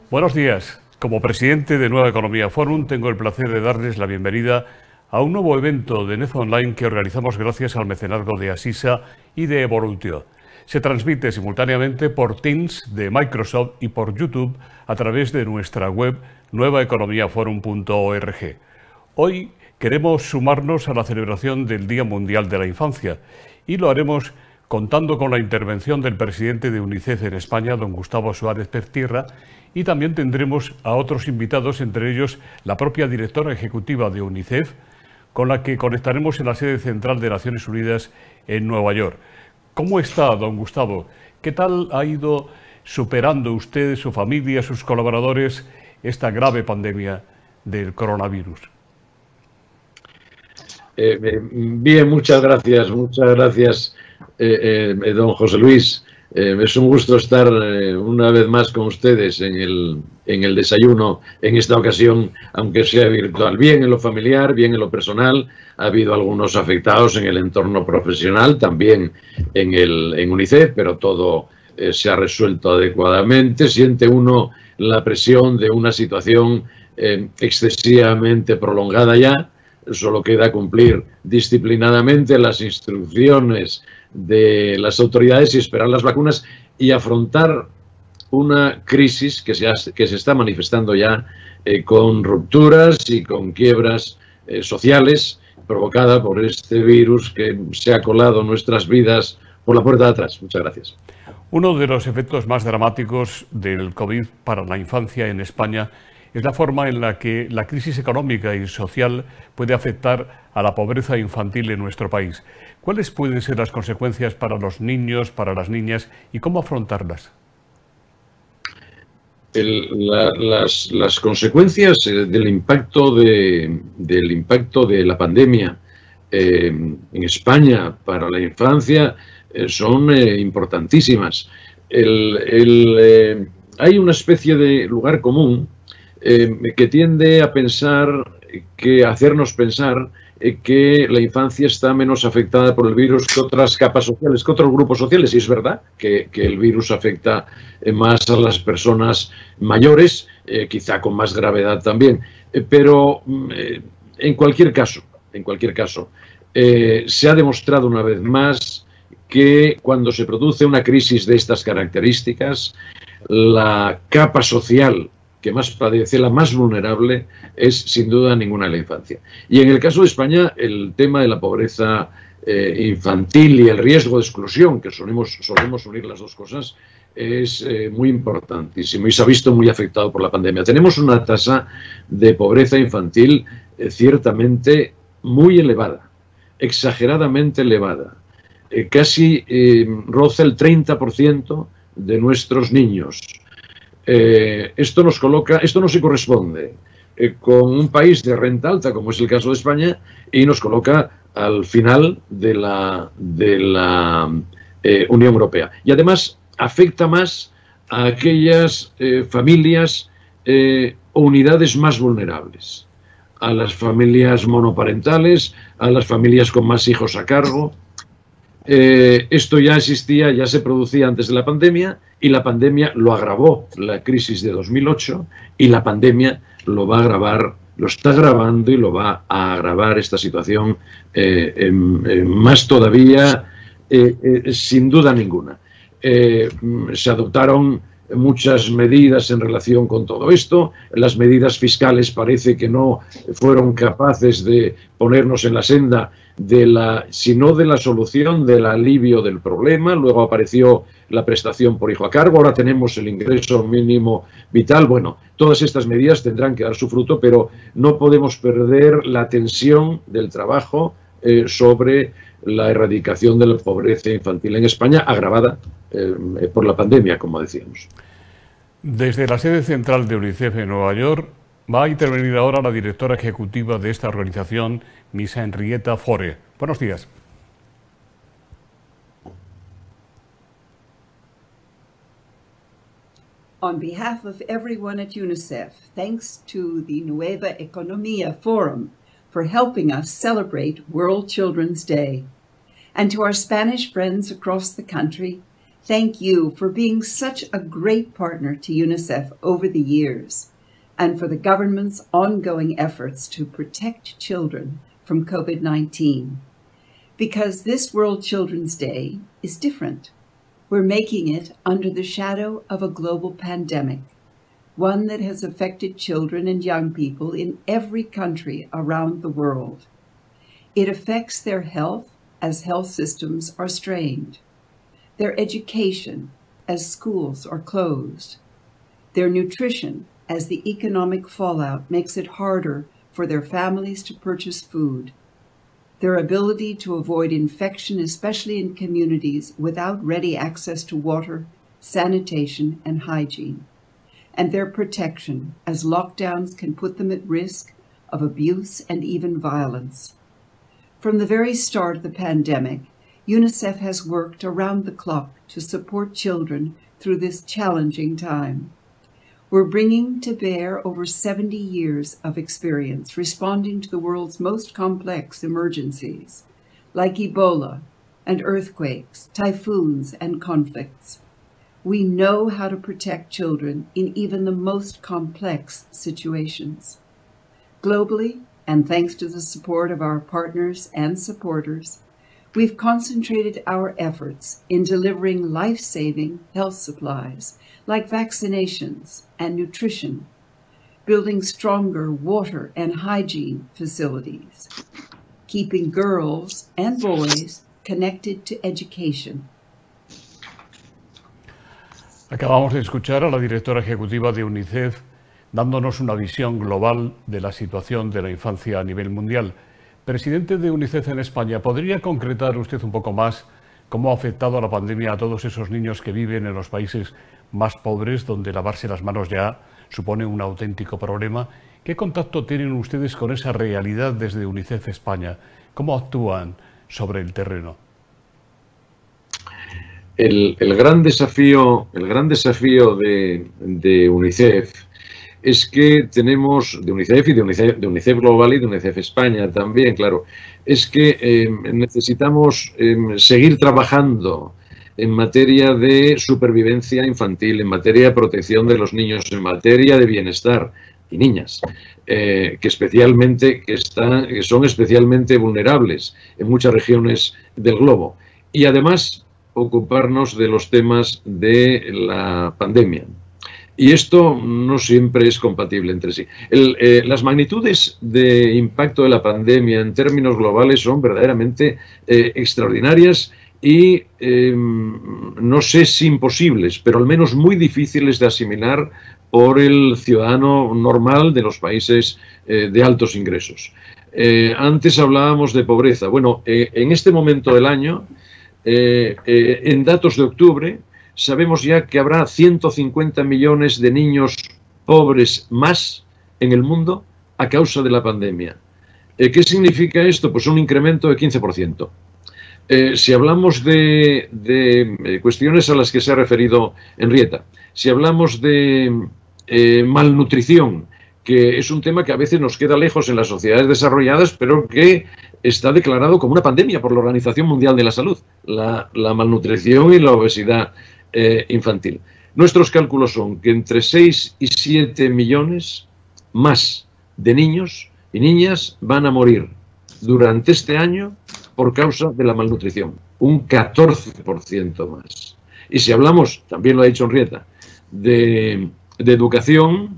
Buenos días. Como presidente de Nueva Economía Forum, tengo el placer de darles la bienvenida a un nuevo evento de NEF Online que organizamos gracias al mecenazgo de Asisa y de Evolutio. Se transmite simultáneamente por Teams de Microsoft y por YouTube a través de nuestra web nuevaeconomiaforum.org. Hoy queremos sumarnos a la celebración del Día Mundial de la Infancia y lo haremos contando con la intervención del presidente de UNICEF en España, don Gustavo Suárez Pestierra, y también tendremos a otros invitados, entre ellos la propia directora ejecutiva de UNICEF, con la que conectaremos en la sede central de Naciones Unidas en Nueva York. ¿Cómo está, don Gustavo? ¿Qué tal ha ido superando usted, su familia, sus colaboradores, esta grave pandemia del coronavirus? Bien, muchas gracias, don José Luis. Es un gusto estar una vez más con ustedes en el desayuno, en esta ocasión, aunque sea virtual. Bien en lo familiar, bien en lo personal. Ha habido algunos afectados en el entorno profesional, también en UNICEF, pero todo se ha resuelto adecuadamente. Siente uno la presión de una situación excesivamente prolongada ya. Solo queda cumplir disciplinadamente las instrucciones de las autoridades y esperar las vacunas y afrontar una crisis que se está manifestando ya con rupturas y con quiebras sociales provocada por este virus que se ha colado en nuestras vidas por la puerta de atrás. Muchas gracias. Uno de los efectos más dramáticos del COVID para la infancia en España es la forma en la que la crisis económica y social puede afectar a la pobreza infantil en nuestro país. ¿Cuáles pueden ser las consecuencias para los niños, para las niñas y cómo afrontarlas? Las consecuencias del impacto de la pandemia en España para la infancia son importantísimas. Hay una especie de lugar común que tiende a hacernos pensar que la infancia está menos afectada por el virus que otras capas sociales, que otros grupos sociales. Y es verdad que el virus afecta más a las personas mayores, quizá con más gravedad también. Pero en cualquier caso, se ha demostrado una vez más que cuando se produce una crisis de estas características, la capa social que más padece, la más vulnerable, es sin duda ninguna la infancia. Y en el caso de España, el tema de la pobreza infantil y el riesgo de exclusión, que solemos unir las dos cosas, es muy importantísimo y se ha visto muy afectado por la pandemia. Tenemos una tasa de pobreza infantil ciertamente muy elevada, exageradamente elevada. Casi roza el 30% de nuestros niños. Esto no se corresponde con un país de renta alta, como es el caso de España, y nos coloca al final de la Unión Europea. Y además afecta más a aquellas familias o unidades más vulnerables, a las familias monoparentales, a las familias con más hijos a cargo. Esto ya existía, ya se producía antes de la pandemia, y la pandemia lo agravó, la crisis de 2008, y la pandemia lo va a agravar, lo está agravando y lo va a agravar esta situación más todavía, sin duda ninguna. Se adoptaron muchas medidas en relación con todo esto. Las medidas fiscales parece que no fueron capaces de ponernos en la senda sino de la solución, del alivio del problema. Luego apareció la prestación por hijo a cargo, ahora tenemos el ingreso mínimo vital. Bueno, todas estas medidas tendrán que dar su fruto, pero no podemos perder la tensión del trabajo sobre la erradicación de la pobreza infantil en España, agravada por la pandemia, como decíamos. Desde la sede central de UNICEF en Nueva York va a intervenir ahora la directora ejecutiva de esta organización, Miss Henrietta Fore. Buenos días. On behalf of everyone at UNICEF, thanks to the Nueva Economia Forum for helping us celebrate World Children's Day. And to our Spanish friends across the country, thank you for being such a great partner to UNICEF over the years and for the government's ongoing efforts to protect children from COVID-19. Because this World Children's Day is different. We're making it under the shadow of a global pandemic, one that has affected children and young people in every country around the world. It affects their health as health systems are strained, their education as schools are closed, their nutrition as the economic fallout makes it harder for their families to purchase food, their ability to avoid infection, especially in communities without ready access to water, sanitation, and hygiene, and their protection as lockdowns can put them at risk of abuse and even violence. From the very start of the pandemic, UNICEF has worked around the clock to support children through this challenging time. We're bringing to bear over 70 years of experience responding to the world's most complex emergencies, like Ebola and earthquakes, typhoons, and conflicts. We know how to protect children in even the most complex situations. Globally, and thanks to the support of our partners and supporters, we've concentrated our efforts in delivering life-saving health supplies like vaccinations and nutrition, building stronger water and hygiene facilities, keeping girls and boys connected to education. Acabamos de escuchar a la directora ejecutiva de UNICEF dándonos una visión global de la situación de la infancia a nivel mundial. Presidente de UNICEF en España, ¿podría concretar usted un poco más cómo ha afectado la pandemia a todos esos niños que viven en los países más pobres, donde lavarse las manos ya supone un auténtico problema? ¿Qué contacto tienen ustedes con esa realidad desde UNICEF España? ¿Cómo actúan sobre el terreno? El gran desafío de UNICEF es que tenemos, de UNICEF y de UNICEF Global y de UNICEF España también, claro, es que necesitamos seguir trabajando en materia de supervivencia infantil, en materia de protección de los niños, en materia de bienestar y niñas, que son especialmente vulnerables en muchas regiones del globo. Y además ocuparnos de los temas de la pandemia. Y esto no siempre es compatible entre sí. Las magnitudes de impacto de la pandemia en términos globales son verdaderamente extraordinarias y no sé si imposibles, pero al menos muy difíciles de asimilar por el ciudadano normal de los países de altos ingresos. Antes hablábamos de pobreza. Bueno, en este momento del año, en datos de octubre, sabemos ya que habrá 150 millones de niños pobres más en el mundo a causa de la pandemia. ¿Qué significa esto? Pues un incremento de 15%. Si hablamos de cuestiones a las que se ha referido Henrietta, si hablamos de malnutrición, que es un tema que a veces nos queda lejos en las sociedades desarrolladas, pero que está declarado como una pandemia por la Organización Mundial de la Salud, la malnutrición y la obesidad infantil. Nuestros cálculos son que entre 6 y 7 millones más de niños y niñas van a morir durante este año por causa de la malnutrición, un 14% más. Y si hablamos, también lo ha dicho Henrietta, de educación,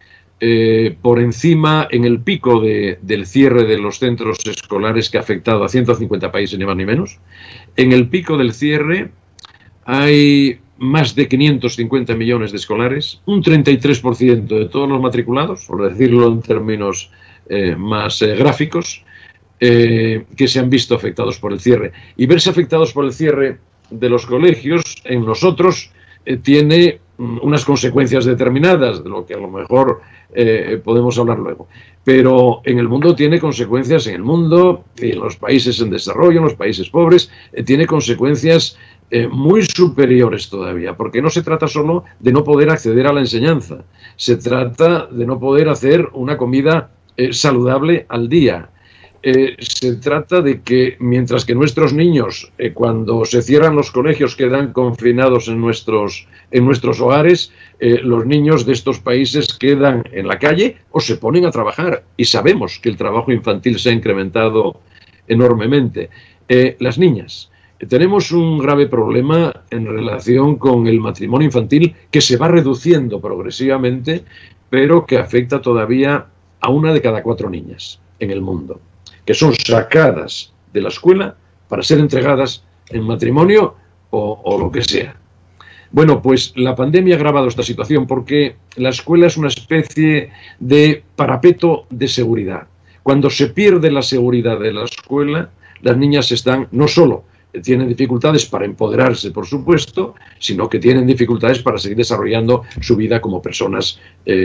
por encima, en el pico del cierre de los centros escolares que ha afectado a 150 países, ni más ni menos, en el pico del cierre hay más de 550 millones de escolares, un 33% de todos los matriculados, por decirlo en términos más gráficos, que se han visto afectados por el cierre. Y verse afectados por el cierre de los colegios en nosotros tiene unas consecuencias determinadas, de lo que a lo mejor podemos hablar luego. Pero en el mundo tiene consecuencias, en el mundo, en los países en desarrollo, en los países pobres, tiene consecuencias muy superiores todavía, porque no se trata solo de no poder acceder a la enseñanza, se trata de no poder hacer una comida saludable al día. se trata de que mientras que nuestros niños, cuando se cierran los colegios, quedan confinados en nuestros hogares, los niños de estos países quedan en la calle o se ponen a trabajar. Y sabemos que el trabajo infantil se ha incrementado enormemente. Las niñas. Tenemos un grave problema en relación con el matrimonio infantil que se va reduciendo progresivamente, pero que afecta todavía a 1 de cada 4 niñas en el mundo, que son sacadas de la escuela para ser entregadas en matrimonio o lo que sea. Bueno, pues la pandemia ha agravado esta situación porque la escuela es una especie de parapeto de seguridad. Cuando se pierde la seguridad de la escuela, las niñas están, no solo tienen dificultades para empoderarse, por supuesto, sino que tienen dificultades para seguir desarrollando su vida como personas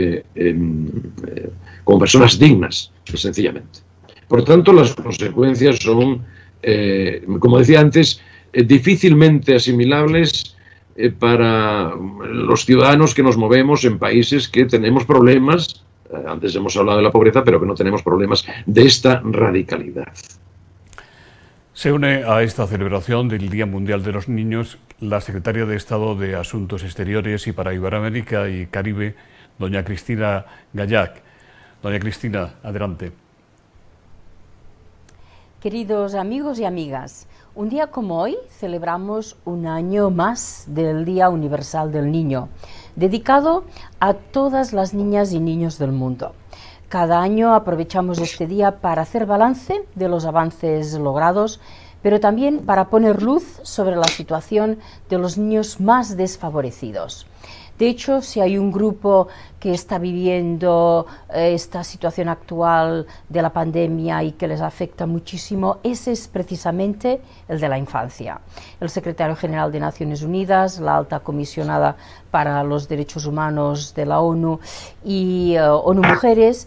dignas, sencillamente. Por tanto, las consecuencias son, como decía antes, difícilmente asimilables para los ciudadanos que nos movemos en países que tenemos problemas, antes hemos hablado de la pobreza, pero que no tenemos problemas de esta radicalidad. Se une a esta celebración del Día Mundial de los Niños la secretaria de Estado de Asuntos Exteriores y para Iberoamérica y Caribe, doña Cristina Gallac. Doña Cristina, adelante. Queridos amigos y amigas, un día como hoy celebramos un año más del Día Universal del Niño, dedicado a todas las niñas y niños del mundo. Cada año aprovechamos este día para hacer balance de los avances logrados, pero también para poner luz sobre la situación de los niños más desfavorecidos. De hecho, si hay un grupo que está viviendo esta situación actual de la pandemia y que les afecta muchísimo, ese es precisamente el de la infancia. El secretario general de Naciones Unidas, la alta comisionada para los derechos humanos de la ONU y ONU Mujeres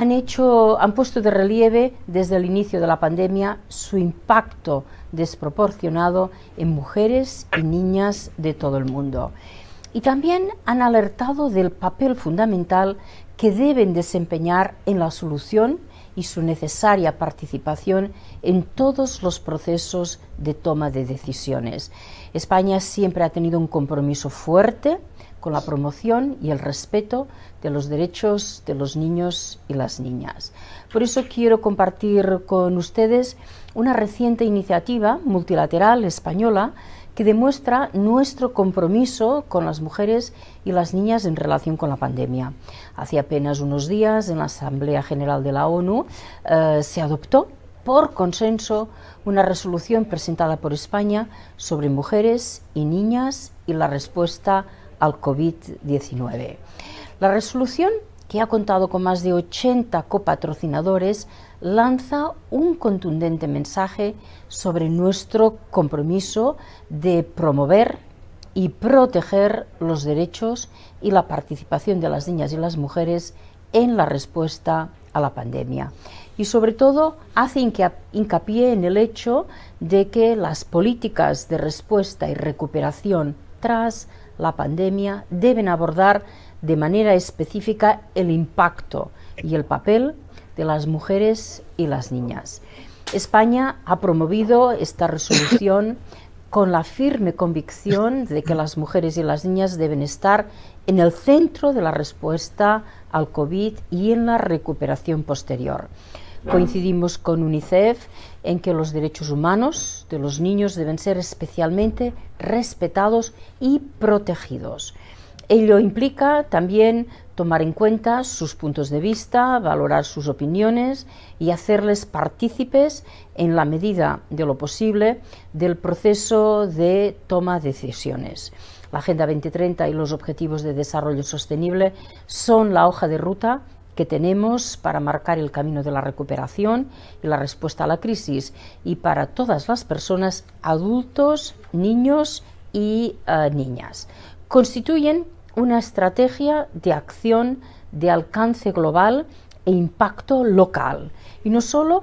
han puesto de relieve desde el inicio de la pandemia su impacto desproporcionado en mujeres y niñas de todo el mundo. Y también han alertado del papel fundamental que deben desempeñar en la solución y su necesaria participación en todos los procesos de toma de decisiones. España siempre ha tenido un compromiso fuerte con la promoción y el respeto de los derechos de los niños y las niñas. Por eso quiero compartir con ustedes una reciente iniciativa multilateral española que demuestra nuestro compromiso con las mujeres y las niñas en relación con la pandemia. Hace apenas unos días, en la Asamblea General de la ONU, se adoptó por consenso una resolución presentada por España sobre mujeres y niñas y la respuesta al COVID-19. La resolución, que ha contado con más de 80 copatrocinadores, lanza un contundente mensaje sobre nuestro compromiso de promover y proteger los derechos y la participación de las niñas y las mujeres en la respuesta a la pandemia. Y sobre todo hace hincapié en el hecho de que las políticas de respuesta y recuperación tras la pandemia deben abordar de manera específica el impacto y el papel de las mujeres y las niñas. España ha promovido esta resolución con la firme convicción de que las mujeres y las niñas deben estar en el centro de la respuesta al COVID y en la recuperación posterior. Coincidimos con UNICEF en que los derechos humanos de los niños deben ser especialmente respetados y protegidos. Ello implica también tomar en cuenta sus puntos de vista, valorar sus opiniones y hacerles partícipes en la medida de lo posible del proceso de toma de decisiones. La Agenda 2030 y los Objetivos de Desarrollo Sostenible son la hoja de ruta que tenemos para marcar el camino de la recuperación y la respuesta a la crisis y para todas las personas, adultos, niños y niñas. Constituyen una estrategia de acción de alcance global e impacto local. Y no solo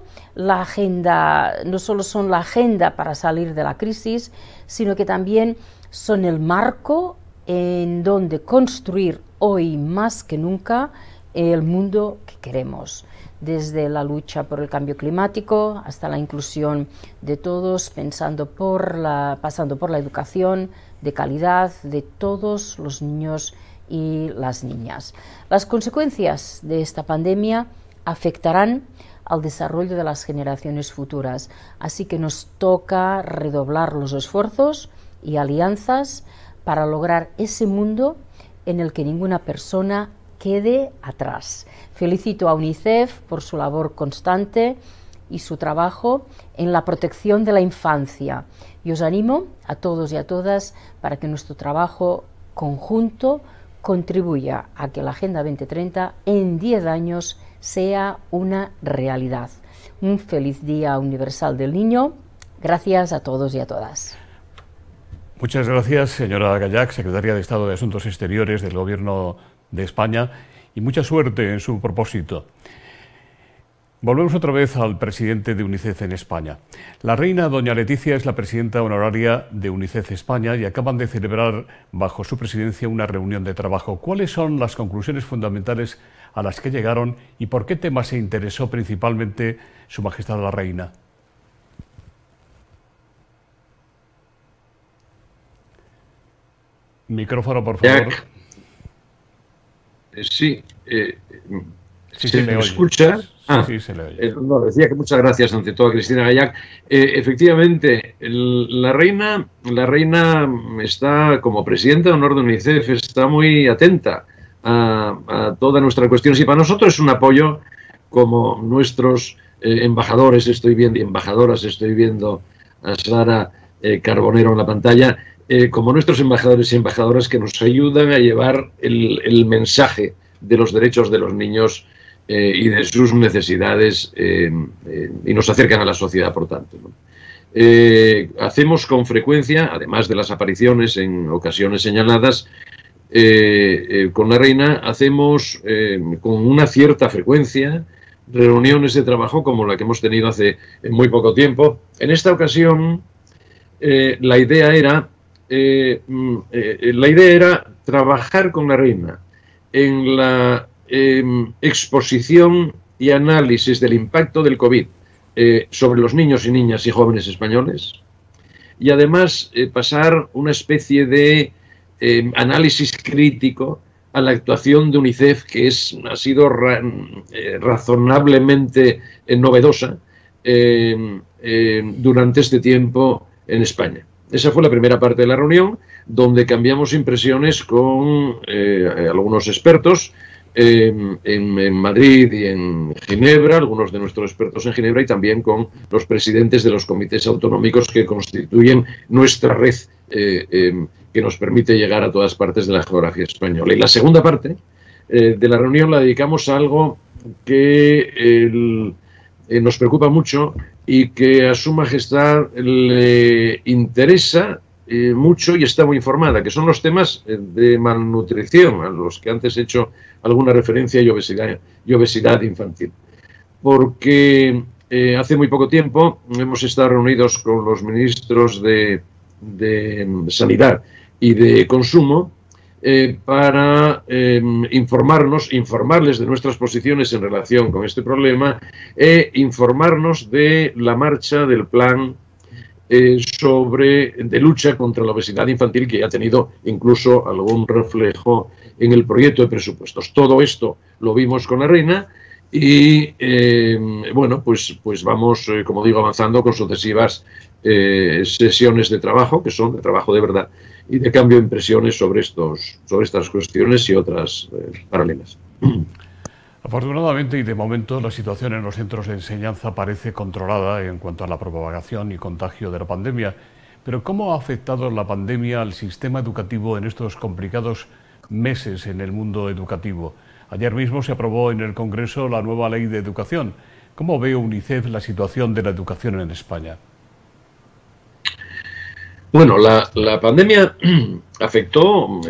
son la agenda para salir de la crisis, sino que también son el marco en donde construir hoy más que nunca el mundo que queremos, desde la lucha por el cambio climático hasta la inclusión de todos, pasando por la educación de calidad de todos los niños y las niñas. Las consecuencias de esta pandemia afectarán al desarrollo de las generaciones futuras, así que nos toca redoblar los esfuerzos y alianzas para lograr ese mundo en el que ninguna persona quede atrás. Felicito a UNICEF por su labor constante y su trabajo en la protección de la infancia. Y os animo a todos y a todas para que nuestro trabajo conjunto contribuya a que la Agenda 2030 en 10 años sea una realidad. Un feliz Día Universal del Niño. Gracias a todos y a todas. Muchas gracias, señora Gallach, secretaria de Estado de Asuntos Exteriores del Gobierno de España, y mucha suerte en su propósito. Volvemos otra vez al presidente de UNICEF en España. La reina doña Leticia es la presidenta honoraria de UNICEF España y acaban de celebrar bajo su presidencia una reunión de trabajo. ¿Cuáles son las conclusiones fundamentales a las que llegaron y por qué temas se interesó principalmente Su Majestad la Reina? Micrófono, por favor. Sí. ¿Se me escucha? Sí, se le oye. No, decía que muchas gracias ante todo a Cristina Gallach. Efectivamente, la reina está, como presidenta de honor de UNICEF, está muy atenta a todas nuestras cuestiones, y para nosotros es un apoyo, como nuestros embajadores, embajadoras, estoy viendo a Sara Carbonero en la pantalla, como nuestros embajadores y embajadoras que nos ayudan a llevar el mensaje de los derechos de los niños y de sus necesidades, y nos acercan a la sociedad, por tanto, ¿no? Hacemos con frecuencia, además de las apariciones en ocasiones señaladas, con la reina, hacemos con una cierta frecuencia reuniones de trabajo como la que hemos tenido hace muy poco tiempo. En esta ocasión, la idea era trabajar con la reina en la exposición y análisis del impacto del COVID sobre los niños y niñas y jóvenes españoles, y además pasar una especie de análisis crítico a la actuación de UNICEF, que ha sido razonablemente novedosa durante este tiempo en España. Esa fue la primera parte de la reunión, donde cambiamos impresiones con algunos expertos en Madrid y en Ginebra, algunos de nuestros expertos en Ginebra, y también con los presidentes de los comités autonómicos que constituyen nuestra red que nos permite llegar a todas partes de la geografía española. Y la segunda parte de la reunión la dedicamos a algo que nos preocupa mucho y que a Su Majestad le interesa mucho y está muy informada, que son los temas de malnutrición, a los que antes he hecho alguna referencia, y obesidad infantil. Porque hace muy poco tiempo hemos estado reunidos con los ministros de Sanidad y de Consumo para informarles de nuestras posiciones en relación con este problema e informarnos de la marcha del plan de lucha contra la obesidad infantil, que ha tenido incluso algún reflejo en el proyecto de presupuestos. Todo esto lo vimos con la reina y, bueno, pues vamos, como digo, avanzando con sucesivas sesiones de trabajo, que son de trabajo de verdad, y de cambio de impresiones sobre estas cuestiones y otras paralelas. Afortunadamente y de momento la situación en los centros de enseñanza parece controlada en cuanto a la propagación y contagio de la pandemia. Pero ¿cómo ha afectado la pandemia al sistema educativo en estos complicados meses en el mundo educativo? Ayer mismo se aprobó en el Congreso la nueva Ley de Educación. ¿Cómo ve UNICEF la situación de la educación en España? Bueno, la pandemia afectó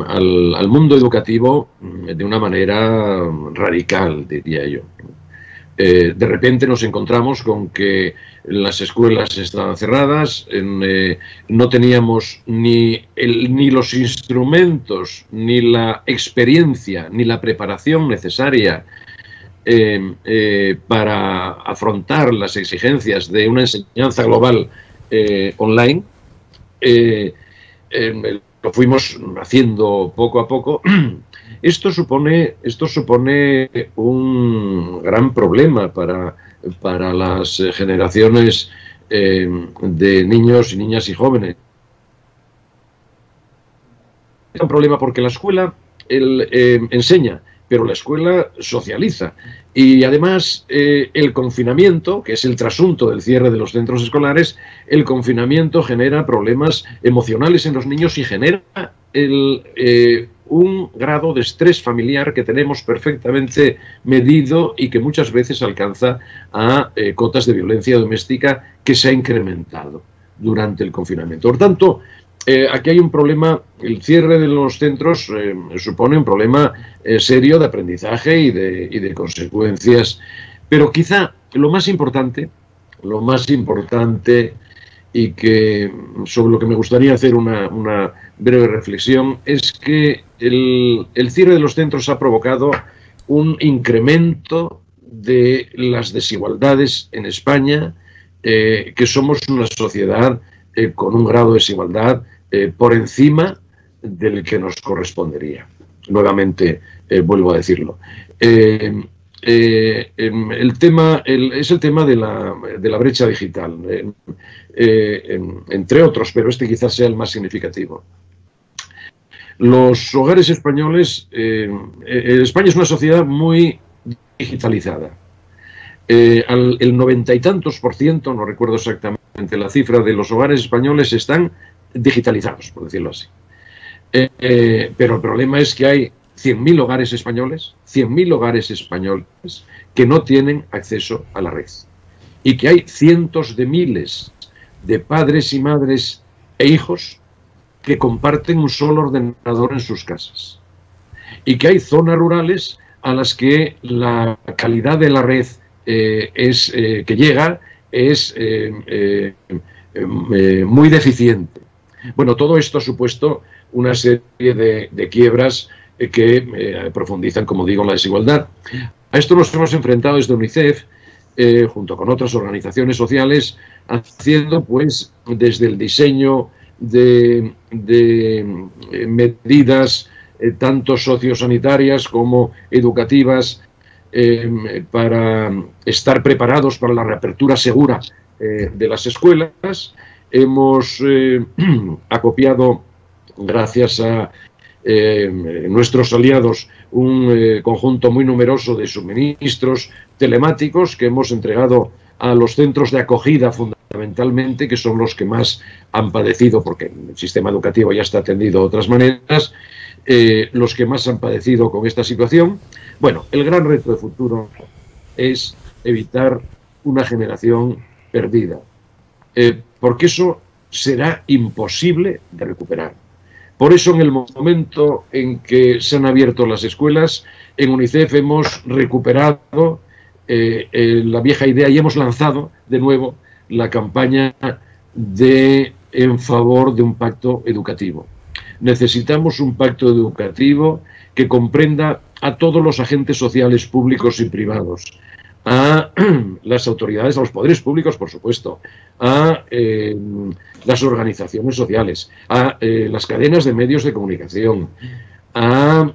al mundo educativo de una manera radical, diría yo. De repente nos encontramos con que las escuelas estaban cerradas, no teníamos ni los instrumentos, ni la experiencia, ni la preparación necesaria para afrontar las exigencias de una enseñanza global online. Lo fuimos haciendo poco a poco. Esto supone un gran problema para las generaciones de niños y niñas y jóvenes. Es un problema porque la escuela enseña, pero la escuela socializa. Y además el confinamiento, que es el trasunto del cierre de los centros escolares, el confinamiento genera problemas emocionales en los niños y genera un grado de estrés familiar que tenemos perfectamente medido y que muchas veces alcanza a cotas de violencia doméstica que se ha incrementado durante el confinamiento. Por tanto, aquí hay un problema. El cierre de los centros supone un problema serio de aprendizaje y de consecuencias, pero quizá lo más importante y que sobre lo que me gustaría hacer una breve reflexión es que el cierre de los centros ha provocado un incremento de las desigualdades en España, que somos una sociedad con un grado de desigualdad por encima del que nos correspondería. Nuevamente vuelvo a decirlo. El tema es el tema de la brecha digital, entre otros, pero este quizás sea el más significativo. Los hogares españoles, España es una sociedad muy digitalizada. El 90 y tantos %, no recuerdo exactamente la cifra, de los hogares españoles están digitalizados, por decirlo así. Pero el problema es que hay 100.000 hogares españoles, 100.000 hogares españoles que no tienen acceso a la red. Y que hay cientos de miles de padres y madres e hijos que comparten un solo ordenador en sus casas. Y que hay zonas rurales a las que la calidad de la red que llega es muy deficiente. Bueno, todo esto ha supuesto una serie de quiebras que profundizan, como digo, la desigualdad. A esto nos hemos enfrentado desde UNICEF, junto con otras organizaciones sociales, haciendo pues desde el diseño de medidas tanto sociosanitarias como educativas para estar preparados para la reapertura segura de las escuelas. Hemos acopiado, gracias a nuestros aliados, un conjunto muy numeroso de suministros telemáticos que hemos entregado a los centros de acogida fundamentalmente, que son los que más han padecido, porque el sistema educativo ya está atendido de otras maneras, los que más han padecido con esta situación. Bueno, el gran reto de futuro es evitar una generación perdida, porque eso será imposible de recuperar. Por eso, en el momento en que se han abierto las escuelas, en UNICEF hemos recuperado la vieja idea y hemos lanzado de nuevo la campaña en favor de un pacto educativo. Necesitamos un pacto educativo que comprenda a todos los agentes sociales públicos y privados, a las autoridades, a los poderes públicos, por supuesto, a las organizaciones sociales, a las cadenas de medios de comunicación, a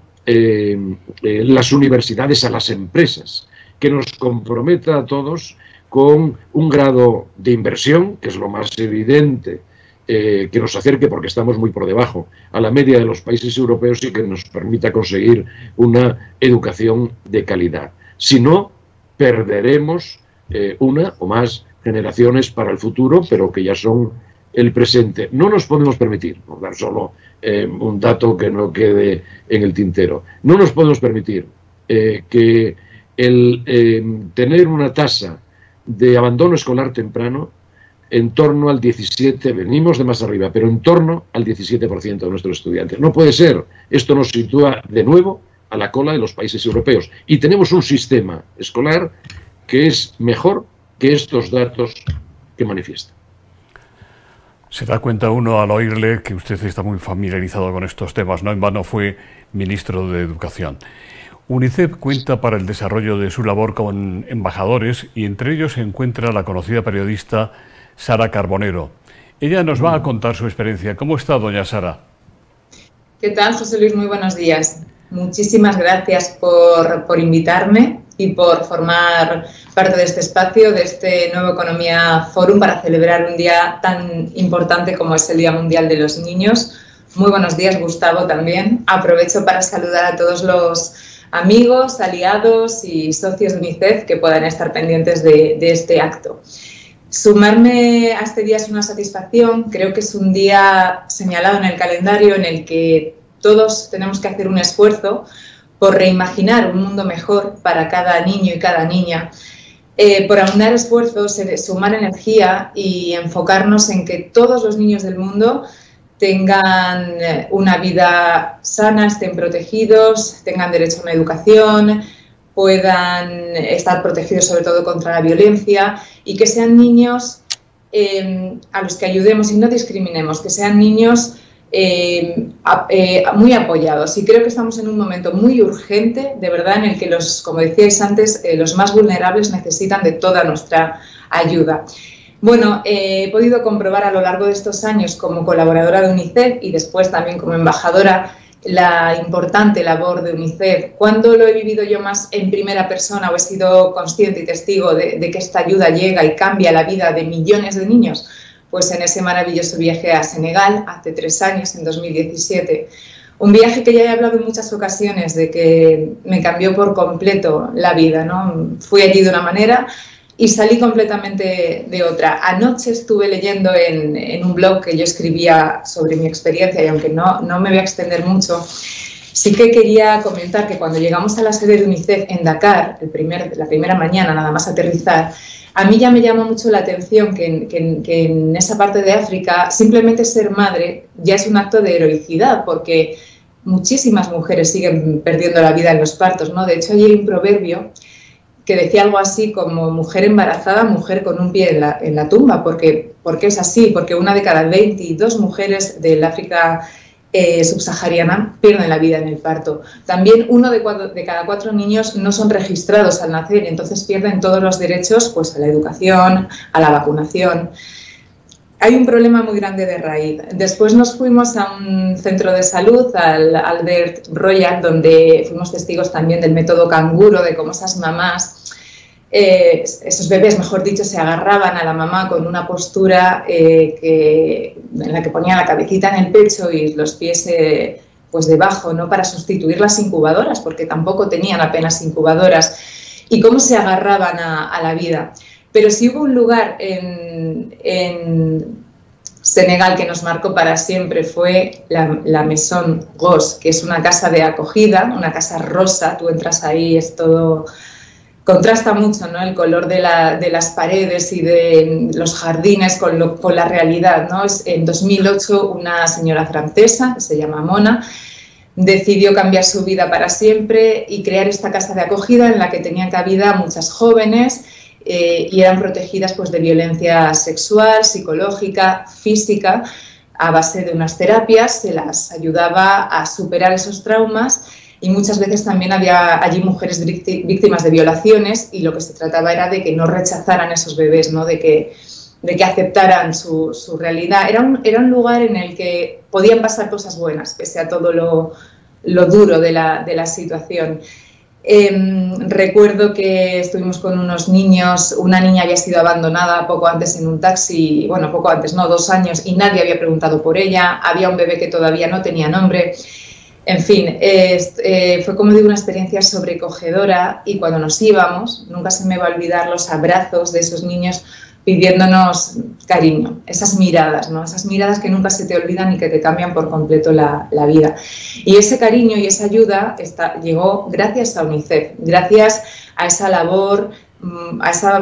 las universidades, a las empresas, que nos comprometa a todos con un grado de inversión, que es lo más evidente, que nos acerque, porque estamos muy por debajo, a la media de los países europeos y que nos permita conseguir una educación de calidad. Si no, perderemos una o más generaciones para el futuro, pero que ya son el presente. No nos podemos permitir, por dar solo un dato que no quede en el tintero, no nos podemos permitir que tener una tasa de abandono escolar temprano en torno al 17%, venimos de más arriba, pero en torno al 17% de nuestros estudiantes. No puede ser. Esto nos sitúa de nuevo a la cola de los países europeos. Y tenemos un sistema escolar que es mejor que estos datos que manifiestan. Se da cuenta uno al oírle que usted está muy familiarizado con estos temas, no en vano fue ministro de Educación. UNICEF cuenta para el desarrollo de su labor con embajadores y entre ellos se encuentra la conocida periodista Sara Carbonero. Ella nos va a contar su experiencia. ¿Cómo está, doña Sara? ¿Qué tal, José Luis? Muy buenos días. Muchísimas gracias por invitarme y por formar parte de este espacio, de este Nuevo Economía Forum, para celebrar un día tan importante como es el Día Mundial de los Niños. Muy buenos días, Gustavo, también. Aprovecho para saludar a todos los amigos, aliados y socios de UNICEF que puedan estar pendientes de este acto. Sumarme a este día es una satisfacción. Creo que es un día señalado en el calendario en el que todos tenemos que hacer un esfuerzo por reimaginar un mundo mejor para cada niño y cada niña, por aunar esfuerzos, sumar energía y enfocarnos en que todos los niños del mundo tengan una vida sana, estén protegidos, tengan derecho a una educación, puedan estar protegidos sobre todo contra la violencia y que sean niños a los que ayudemos y no discriminemos, que sean niños muy apoyados. Y creo que estamos en un momento muy urgente, de verdad, en el que como decíais antes, los más vulnerables necesitan de toda nuestra ayuda. Bueno, he podido comprobar a lo largo de estos años como colaboradora de UNICEF y después también como embajadora la importante labor de UNICEF. ¿Cuándo lo he vivido yo más en primera persona o he sido consciente y testigo de que esta ayuda llega y cambia la vida de millones de niños? Pues en ese maravilloso viaje a Senegal, hace 3 años, en 2017. Un viaje que ya he hablado en muchas ocasiones, de que me cambió por completo la vida, ¿no? Fui allí de una manera y salí completamente de otra. Anoche estuve leyendo en un blog que yo escribía sobre mi experiencia y aunque no me voy a extender mucho, sí que quería comentar que cuando llegamos a la sede de UNICEF en Dakar, la primera mañana nada más aterrizar, a mí ya me llamó mucho la atención que en esa parte de África simplemente ser madre ya es un acto de heroicidad, porque muchísimas mujeres siguen perdiendo la vida en los partos, ¿no? De hecho, hay un proverbio que decía algo así como mujer embarazada, mujer con un pie en la tumba, porque es así, porque 1 de cada 22 mujeres del África subsahariana pierden la vida en el parto. También 1 de cada 4 niños no son registrados al nacer y entonces pierden todos los derechos, pues, a la educación, a la vacunación. Hay un problema muy grande de raíz. Después nos fuimos a un centro de salud, al Albert Royal, donde fuimos testigos también del método canguro, de cómo esas mamás, esos bebés, mejor dicho, se agarraban a la mamá con una postura en la que ponían la cabecita en el pecho y los pies pues debajo, ¿no? Para sustituir las incubadoras, porque tampoco tenían apenas incubadoras, y cómo se agarraban a la vida. Pero sí hubo un lugar en Senegal que nos marcó para siempre, fue la Maison Rose, que es una casa de acogida, una casa rosa. Tú entras ahí, es todo... Contrasta mucho, ¿no? El color de las paredes y de los jardines con la realidad, ¿no? En 2008 una señora francesa, que se llama Mona, decidió cambiar su vida para siempre y crear esta casa de acogida en la que tenían cabida muchas jóvenes y eran protegidas, pues, de violencia sexual, psicológica, física, a base de unas terapias. Se las ayudaba a superar esos traumas. Y muchas veces también había allí mujeres víctimas de violaciones y lo que se trataba era de que no rechazaran esos bebés, ¿no? de que aceptaran su realidad. Era un lugar en el que podían pasar cosas buenas, pese a todo lo duro de la situación. Recuerdo que estuvimos con unos niños, una niña había sido abandonada poco antes en un taxi, bueno, poco antes, no, 2 años, y nadie había preguntado por ella. Había un bebé que todavía no tenía nombre. En fin, fue, como digo, una experiencia sobrecogedora, y cuando nos íbamos, nunca se me va a olvidar los abrazos de esos niños pidiéndonos cariño, esas miradas, ¿no? Esas miradas que nunca se te olvidan y que te cambian por completo la vida. Y ese cariño y esa ayuda llegó gracias a UNICEF, gracias a esa labor, a esa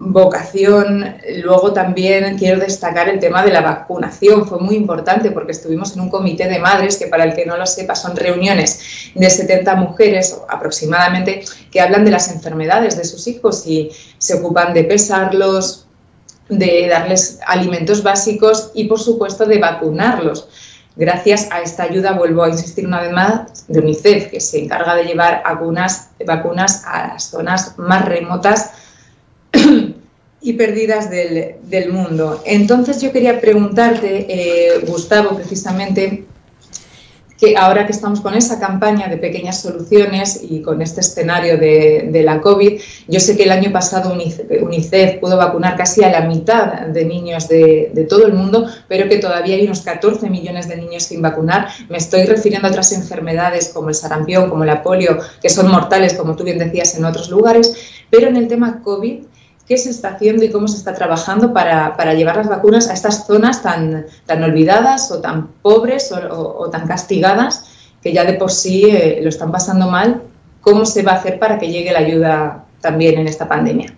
vocación. Luego también quiero destacar el tema de la vacunación. Fue muy importante porque estuvimos en un comité de madres, que para el que no lo sepa son reuniones de 70 mujeres aproximadamente, que hablan de las enfermedades de sus hijos y se ocupan de pesarlos, de darles alimentos básicos y, por supuesto, de vacunarlos. Gracias a esta ayuda, vuelvo a insistir una vez más, de UNICEF, que se encarga de llevar vacunas a las zonas más remotas y perdidas del mundo. Entonces yo quería preguntarte, Gustavo, precisamente, que ahora que estamos con esa campaña de pequeñas soluciones y con este escenario de la COVID, yo sé que el año pasado UNICEF pudo vacunar casi a la mitad de niños de todo el mundo, pero que todavía hay unos 14 millones de niños sin vacunar. Me estoy refiriendo a otras enfermedades como el sarampión, como la polio, que son mortales, como tú bien decías, en otros lugares, pero en el tema COVID, ¿qué se está haciendo y cómo se está trabajando para llevar las vacunas a estas zonas tan olvidadas o tan pobres o tan castigadas, que ya de por sí lo están pasando mal? ¿Cómo se va a hacer para que llegue la ayuda también en esta pandemia?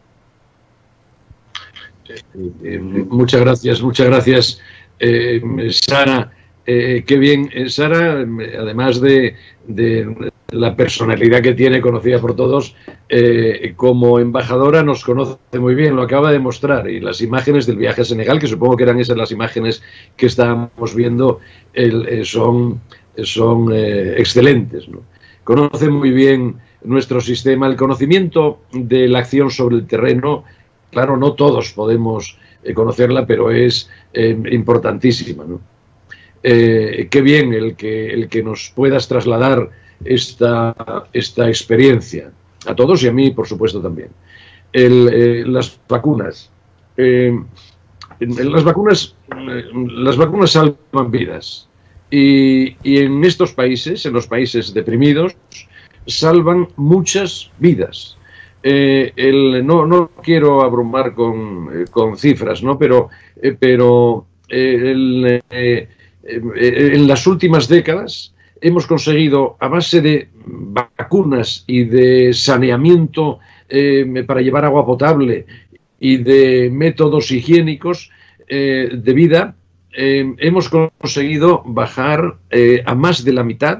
Muchas gracias, Sara. Qué bien, Sara, además de la personalidad que tiene, conocida por todos, como embajadora nos conoce muy bien, lo acaba de mostrar, y las imágenes del viaje a Senegal, que supongo que eran esas las imágenes que estábamos viendo, son excelentes, ¿no? Conoce muy bien nuestro sistema. El conocimiento de la acción sobre el terreno, claro, no todos podemos conocerla, pero es importantísima, ¿no? Qué bien el que nos puedas trasladar esta experiencia, a todos y a mí, por supuesto, también. Las vacunas. Las vacunas salvan vidas. Y en estos países, en los países deprimidos, salvan muchas vidas. No quiero abrumar con cifras, ¿no? Pero en las últimas décadas hemos conseguido, a base de vacunas y de saneamiento para llevar agua potable y de métodos higiénicos de vida, hemos conseguido bajar en más de la mitad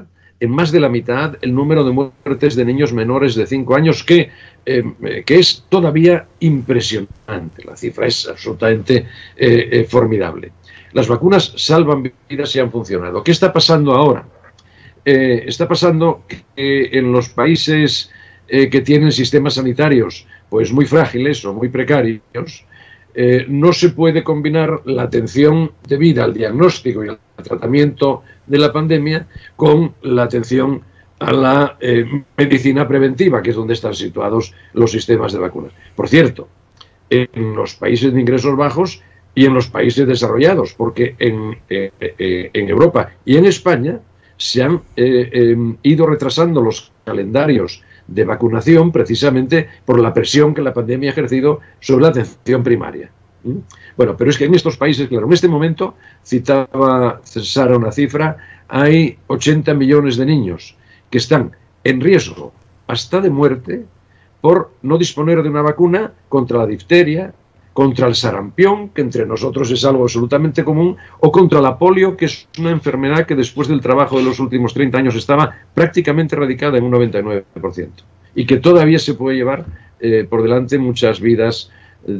el número de muertes de niños menores de 5 años, que es todavía impresionante. La cifra es absolutamente formidable. Las vacunas salvan vidas y han funcionado. ¿Qué está pasando ahora? Está pasando que en los países que tienen sistemas sanitarios pues muy frágiles o muy precarios, no se puede combinar la atención debida al diagnóstico y al tratamiento de la pandemia con la atención a la medicina preventiva, que es donde están situados los sistemas de vacunas. Por cierto, en los países de ingresos bajos y en los países desarrollados, porque en Europa y en España se han ido retrasando los calendarios de vacunación precisamente por la presión que la pandemia ha ejercido sobre la atención primaria. Bueno, pero es que en estos países, claro, en este momento, citaba Sara una cifra, hay 80 millones de niños que están en riesgo hasta de muerte por no disponer de una vacuna contra la difteria, contra el sarampión, que entre nosotros es algo absolutamente común, o contra la polio, que es una enfermedad que después del trabajo de los últimos 30 años estaba prácticamente erradicada en un 99%, y que todavía se puede llevar por delante muchas vidas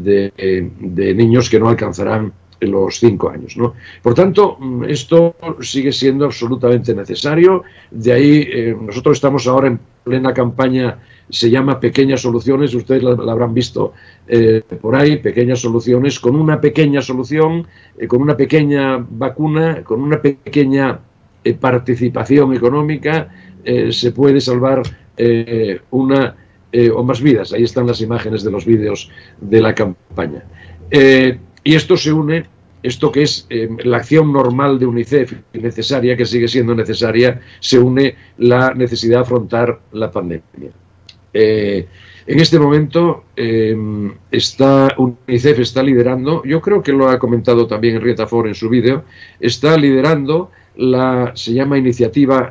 de niños que no alcanzarán los 5 años, ¿no? Por tanto, esto sigue siendo absolutamente necesario. De ahí, nosotros estamos ahora en plena campaña, se llama Pequeñas Soluciones, ustedes la habrán visto por ahí, Pequeñas Soluciones, con una pequeña solución, con una pequeña vacuna, con una pequeña participación económica, se puede salvar una o más vidas. Ahí están las imágenes de los vídeos de la campaña. Y esto se une, esto que es la acción normal de UNICEF necesaria, que sigue siendo necesaria, se une la necesidad de afrontar la pandemia. En este momento UNICEF está liderando, yo creo que lo ha comentado también Henrietta Fore en su vídeo, está liderando se llama iniciativa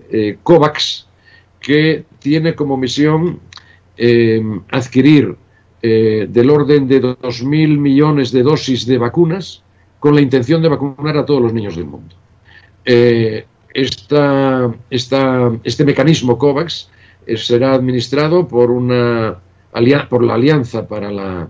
COVAX, que tiene como misión adquirir del orden de 2.000 millones de dosis de vacunas con la intención de vacunar a todos los niños del mundo. Este mecanismo COVAX será administrado por la Alianza para la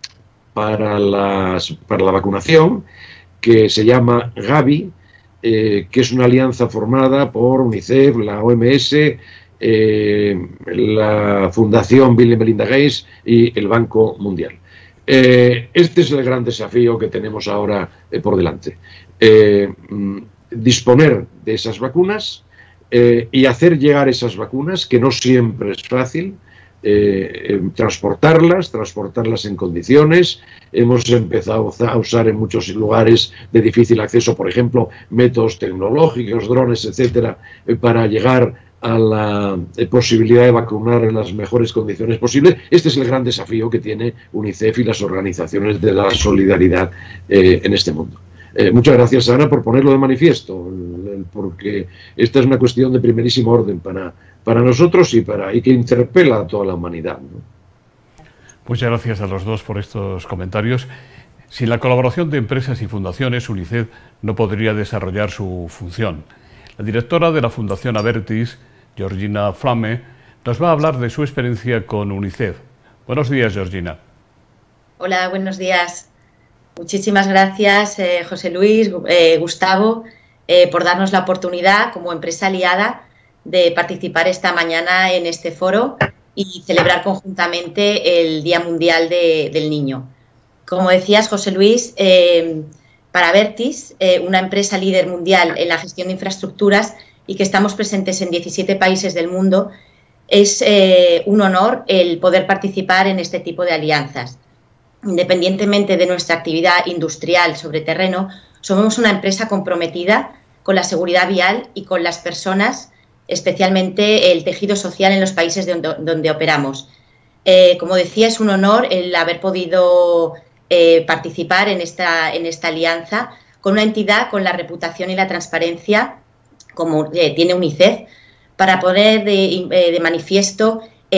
Vacunación, que se llama Gavi, que es una alianza formada por UNICEF, la OMS, la Fundación Bill y Melinda Gates y el Banco Mundial. Este es el gran desafío que tenemos ahora por delante. Disponer de esas vacunas y hacer llegar esas vacunas, que no siempre es fácil, transportarlas en condiciones. Hemos empezado a usar en muchos lugares de difícil acceso, por ejemplo, métodos tecnológicos, drones, etcétera, para llegar a la posibilidad de vacunar en las mejores condiciones posibles. Este es el gran desafío que tiene UNICEF y las organizaciones de la solidaridad en este mundo. Muchas gracias, Ana, por ponerlo de manifiesto, porque esta es una cuestión de primerísimo orden para nosotros y que interpela a toda la humanidad, ¿no? Muchas gracias a los dos por estos comentarios. Sin la colaboración de empresas y fundaciones, UNICEF no podría desarrollar su función. La directora de la Fundación Abertis, Georgina Flame, nos va a hablar de su experiencia con UNICEF. Buenos días, Georgina. Hola, buenos días. Muchísimas gracias, José Luis, Gustavo, por darnos la oportunidad como empresa aliada de participar esta mañana en este foro y celebrar conjuntamente el Día Mundial del Niño. Como decías, José Luis, para Abertis, una empresa líder mundial en la gestión de infraestructuras y que estamos presentes en 17 países del mundo, es un honor el poder participar en este tipo de alianzas. Independientemente de nuestra actividad industrial sobre terreno, somos una empresa comprometida con la seguridad vial y con las personas, especialmente el tejido social en los países donde operamos. Como decía, es un honor el haber podido participar en esta alianza con una entidad con la reputación y la transparencia como tiene UNICEF, para poner de manifiesto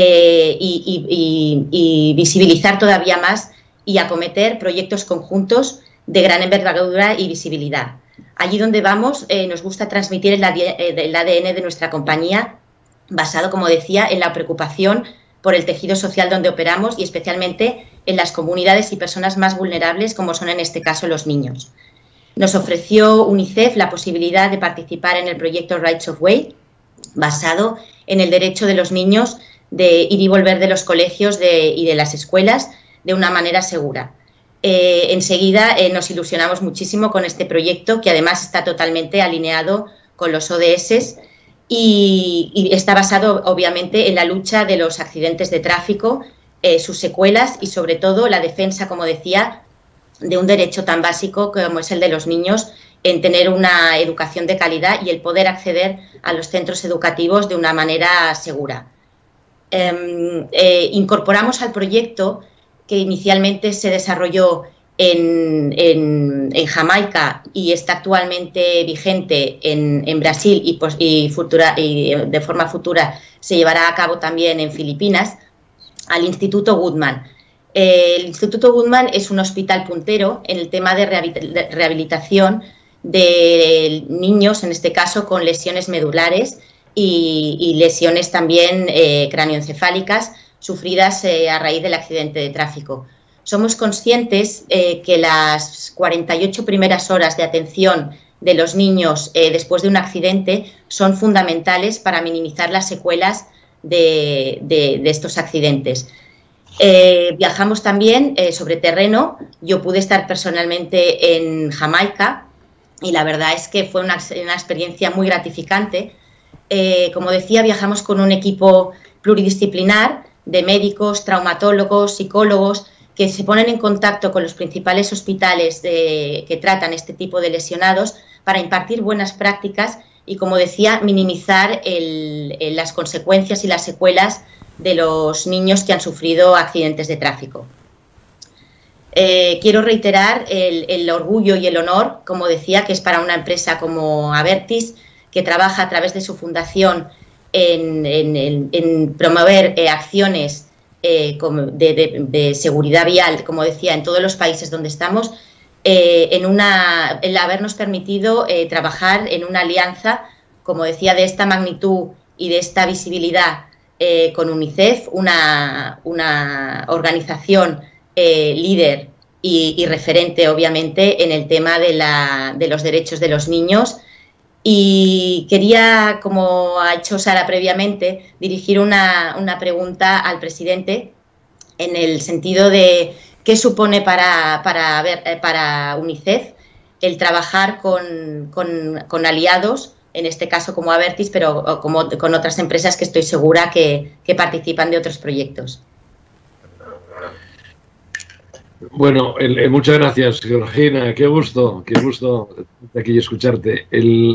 y visibilizar todavía más y acometer proyectos conjuntos de gran envergadura y visibilidad. Allí donde vamos nos gusta transmitir el ADN de nuestra compañía, basado, como decía, en la preocupación por el tejido social donde operamos y especialmente en las comunidades y personas más vulnerables, como son en este caso los niños. Nos ofreció UNICEF la posibilidad de participar en el proyecto Rights of Way, basado en el derecho de los niños de ir y volver de los colegios y de las escuelas de una manera segura. Enseguida nos ilusionamos muchísimo con este proyecto, que además está totalmente alineado con los ODS y está basado obviamente en la lucha de los accidentes de tráfico, sus secuelas y sobre todo la defensa, como decía, de un derecho tan básico como es el de los niños en tener una educación de calidad y el poder acceder a los centros educativos de una manera segura. Incorporamos al proyecto, que inicialmente se desarrolló en Jamaica y está actualmente vigente en Brasil y de forma futura se llevará a cabo también en Filipinas, al Instituto Goodman. El Instituto Goodman es un hospital puntero en el tema de rehabilitación de niños, en este caso con lesiones medulares y lesiones también cráneoencefálicas sufridas a raíz del accidente de tráfico. Somos conscientes que las 48 primeras horas de atención de los niños después de un accidente son fundamentales para minimizar las secuelas de estos accidentes. Viajamos también sobre terreno. Yo pude estar personalmente en Jamaica y la verdad es que fue una experiencia muy gratificante. Como decía, viajamos con un equipo pluridisciplinar de médicos, traumatólogos, psicólogos, que se ponen en contacto con los principales hospitales que tratan este tipo de lesionados para impartir buenas prácticas y, como decía, minimizar las consecuencias y las secuelas de los niños que han sufrido accidentes de tráfico. Quiero reiterar el orgullo y el honor, como decía, que es para una empresa como Abertis, que trabaja a través de su fundación en promover acciones de seguridad vial, como decía, en todos los países donde estamos, el habernos permitido trabajar en una alianza, como decía, de esta magnitud y de esta visibilidad con UNICEF, una organización líder y referente, obviamente, en el tema de los derechos de los niños. Y quería, como ha hecho Sara previamente, dirigir una pregunta al presidente en el sentido de qué supone para UNICEF el trabajar con aliados, en este caso como Abertis, pero con otras empresas que estoy segura que participan de otros proyectos. Bueno, muchas gracias, Georgina. Qué gusto aquí escucharte.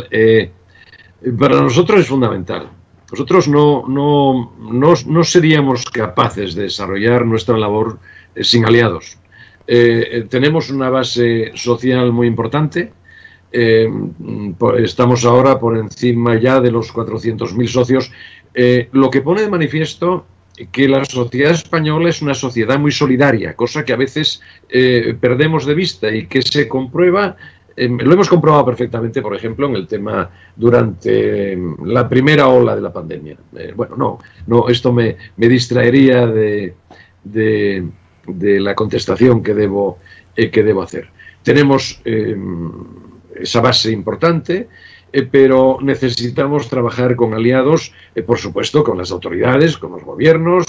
Para nosotros es fundamental. Nosotros no seríamos capaces de desarrollar nuestra labor sin aliados. Tenemos una base social muy importante. Estamos ahora por encima ya de los 400.000 socios, lo que pone de manifiesto que la sociedad española es una sociedad muy solidaria, cosa que a veces perdemos de vista y que se comprueba. Lo hemos comprobado perfectamente, por ejemplo, en el tema durante la primera ola de la pandemia. Bueno, no, esto me distraería de la contestación que debo hacer. Tenemos esa base importante, pero necesitamos trabajar con aliados, por supuesto, con las autoridades, con los gobiernos.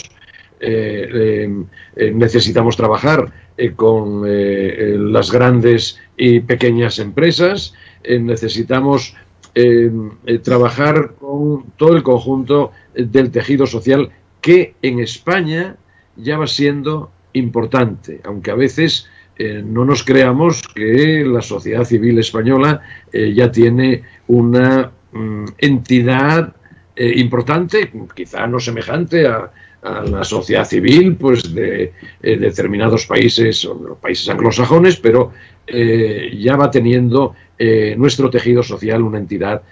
Necesitamos trabajar con las grandes y pequeñas empresas. Necesitamos trabajar con todo el conjunto del tejido social, que en España ya va siendo importante, aunque a veces no nos creamos que la sociedad civil española ya tiene una entidad importante, quizá no semejante a la sociedad civil pues de determinados países, o los países anglosajones, pero ya va teniendo nuestro tejido social una entidad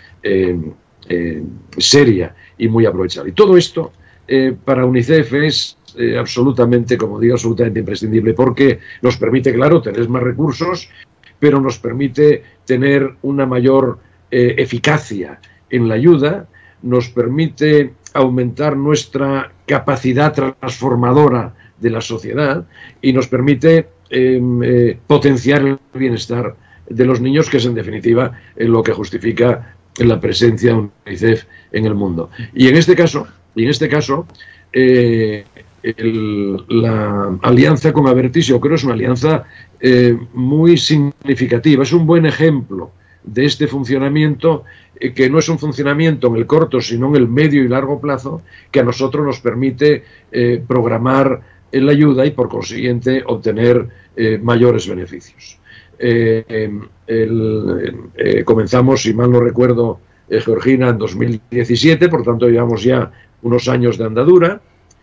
seria y muy aprovechable. Y todo esto para UNICEF es absolutamente, como digo, absolutamente imprescindible, porque nos permite, claro, tener más recursos, pero nos permite tener una mayor eficacia en la ayuda, nos permite aumentar nuestra capacidad transformadora de la sociedad y nos permite potenciar el bienestar de los niños, que es en definitiva lo que justifica la presencia de UNICEF en el mundo. Y en este caso, la alianza con Abertis, yo creo, es una alianza muy significativa, es un buen ejemplo de este funcionamiento, que no es un funcionamiento en el corto, sino en el medio y largo plazo, que a nosotros nos permite programar la ayuda y, por consiguiente, obtener mayores beneficios. Comenzamos, si mal no recuerdo, Georgina, en 2017, por tanto llevamos ya unos años de andadura.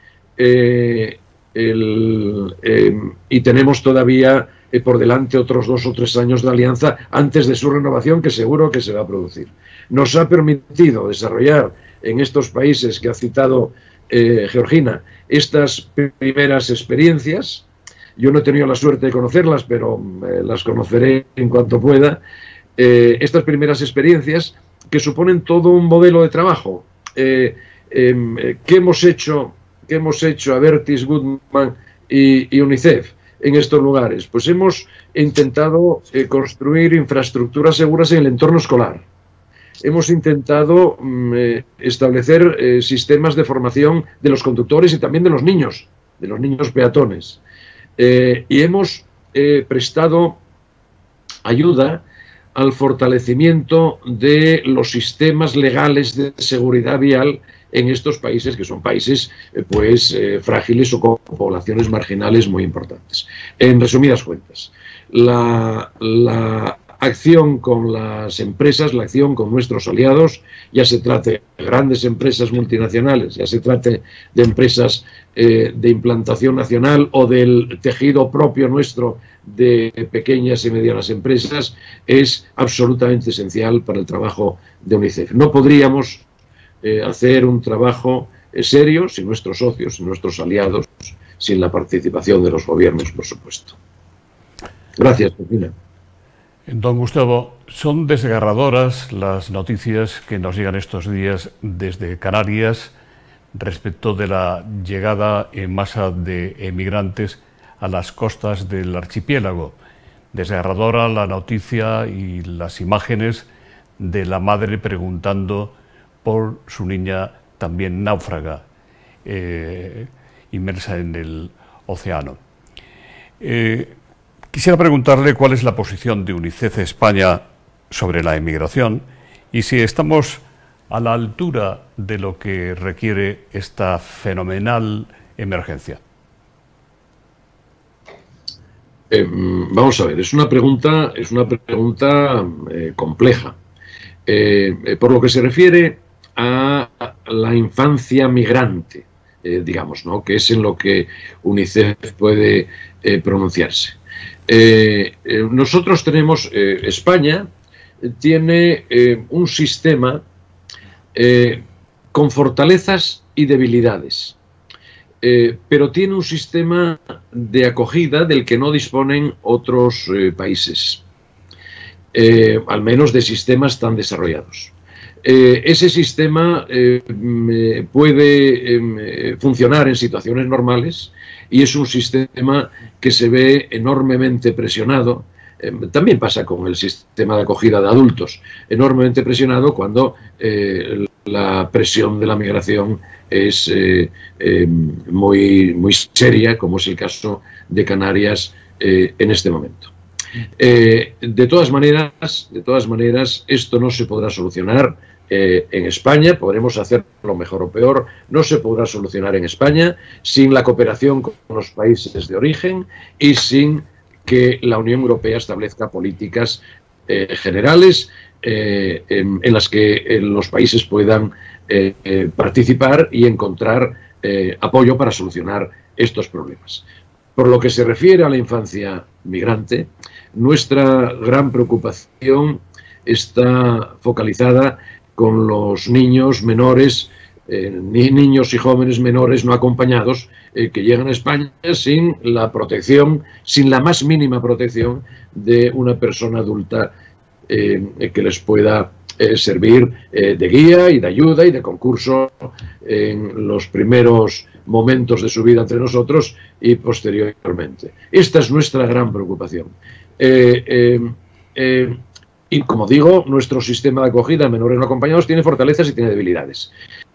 Y tenemos todavía por delante otros 2 o 3 años de alianza antes de su renovación, que seguro que se va a producir. Nos ha permitido desarrollar en estos países que ha citado Georgina estas primeras experiencias. Yo no he tenido la suerte de conocerlas, pero las conoceré en cuanto pueda. Estas primeras experiencias que suponen todo un modelo de trabajo. ¿Qué hemos hecho Abertis, Goodman y UNICEF en estos lugares? Pues hemos intentado construir infraestructuras seguras en el entorno escolar. Hemos intentado establecer sistemas de formación de los conductores y también de los niños peatones. Y hemos prestado ayuda al fortalecimiento de los sistemas legales de seguridad vial en estos países, que son países frágiles o con poblaciones marginales muy importantes. En resumidas cuentas, la acción con las empresas, la acción con nuestros aliados, ya se trate de grandes empresas multinacionales, ya se trate de empresas de implantación nacional o del tejido propio nuestro de pequeñas y medianas empresas, es absolutamente esencial para el trabajo de UNICEF. No podríamos hacer un trabajo serio, sin nuestros socios, sin nuestros aliados, sin la participación de los gobiernos, por supuesto. Gracias, Cristina. Don Gustavo, son desgarradoras las noticias que nos llegan estos días desde Canarias respecto de la llegada en masa de emigrantes a las costas del archipiélago. Desgarradora la noticia y las imágenes de la madre preguntando por su niña también náufraga, inmersa en el océano. Quisiera preguntarle cuál es la posición de UNICEF España sobre la emigración y si estamos a la altura de lo que requiere esta fenomenal emergencia. Vamos a ver, es una pregunta compleja. Por lo que se refiere a la infancia migrante, digamos, ¿no?, que es en lo que UNICEF puede pronunciarse. Nosotros tenemos, España tiene un sistema con fortalezas y debilidades, pero tiene un sistema de acogida del que no disponen otros países, al menos de sistemas tan desarrollados. Ese sistema puede funcionar en situaciones normales y es un sistema que se ve enormemente presionado. También pasa con el sistema de acogida de adultos, enormemente presionado cuando la presión de la migración es muy seria, como es el caso de Canarias en este momento. De todas maneras, esto no se podrá solucionar en España, podremos hacerlo mejor o peor, no se podrá solucionar en España sin la cooperación con los países de origen y sin que la Unión Europea establezca políticas generales en las que los países puedan participar y encontrar apoyo para solucionar estos problemas. Por lo que se refiere a la infancia migrante, nuestra gran preocupación está focalizada con los niños menores, niños y jóvenes menores no acompañados que llegan a España sin la protección, sin la más mínima protección de una persona adulta que les pueda servir de guía y de ayuda y de concurso en los primeros momentos de su vida entre nosotros y posteriormente. Esta es nuestra gran preocupación. Y como digo, nuestro sistema de acogida a menores no acompañados tiene fortalezas y tiene debilidades.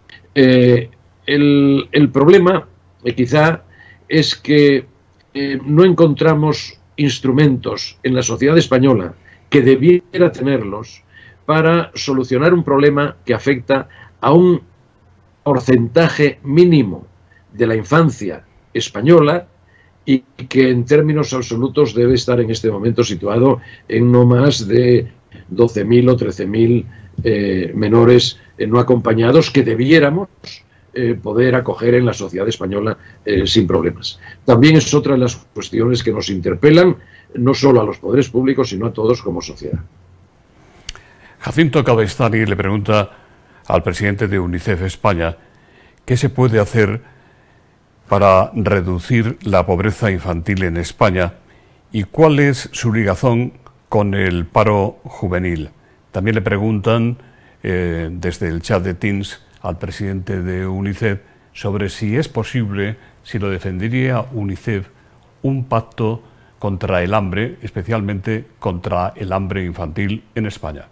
El problema quizá es que no encontramos instrumentos en la sociedad española que debiera tenerlos para solucionar un problema que afecta a un porcentaje mínimo de la infancia española y que en términos absolutos debe estar en este momento situado en no más de 12.000 o 13.000 menores no acompañados que debiéramos poder acoger en la sociedad española sin problemas. También es otra de las cuestiones que nos interpelan, no solo a los poderes públicos, sino a todos como sociedad. Jacinto Cabestany le pregunta al presidente de UNICEF España qué se puede hacer para reducir la pobreza infantil en España y cuál es su ligazón con el paro juvenil. También le preguntan desde el chat de Teams al presidente de UNICEF sobre si es posible, si lo defendería UNICEF, un pacto contra el hambre, especialmente contra el hambre infantil en España.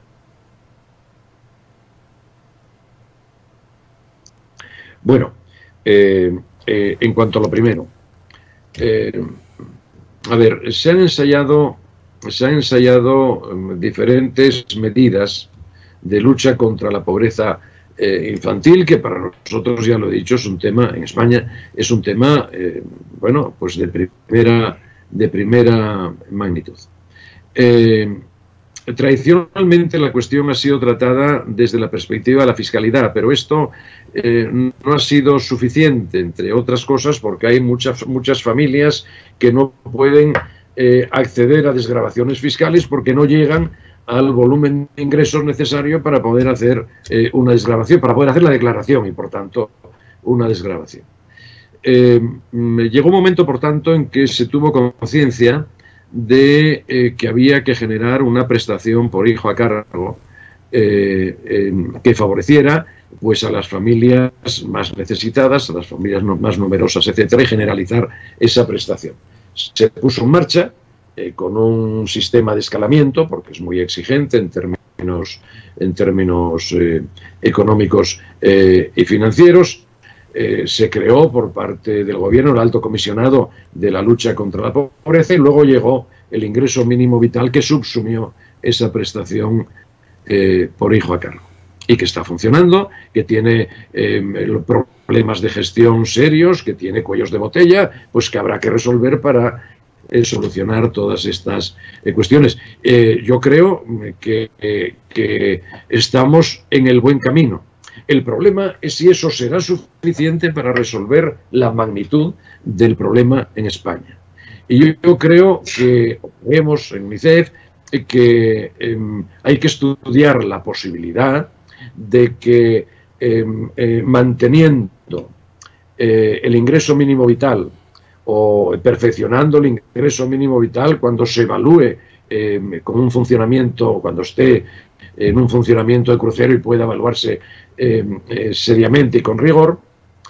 Bueno, en cuanto a lo primero, a ver, se han ensayado diferentes medidas de lucha contra la pobreza infantil, que para nosotros, ya lo he dicho, es un tema, en España, es un tema, bueno, pues de primera magnitud. Tradicionalmente la cuestión ha sido tratada desde la perspectiva de la fiscalidad, pero esto no ha sido suficiente, entre otras cosas, porque hay muchas familias que no pueden acceder a desgravaciones fiscales porque no llegan al volumen de ingresos necesario para poder hacer una desgravación, para poder hacer la declaración y, por tanto, una desgravación. Llegó un momento, por tanto, en que se tuvo conciencia de que había que generar una prestación por hijo a cargo que favoreciera pues a las familias más necesitadas, a las familias más numerosas, etcétera, y generalizar esa prestación. Se puso en marcha con un sistema de escalamiento, porque es muy exigente en términos económicos y financieros. Se creó por parte del gobierno el Alto Comisionado de la Lucha contra la Pobreza, y luego llegó el ingreso mínimo vital, que subsumió esa prestación por hijo a cargo, y que está funcionando, que tiene problemas de gestión serios, que tiene cuellos de botella, pues que habrá que resolver para solucionar todas estas cuestiones. Yo creo que estamos en el buen camino. El problema es si eso será suficiente para resolver la magnitud del problema en España. Y yo creo que vemos en UNICEF que hay que estudiar la posibilidad de que manteniendo el ingreso mínimo vital o perfeccionando el ingreso mínimo vital cuando se evalúe con un funcionamiento, cuando esté en un funcionamiento de crucero y pueda evaluarse seriamente y con rigor,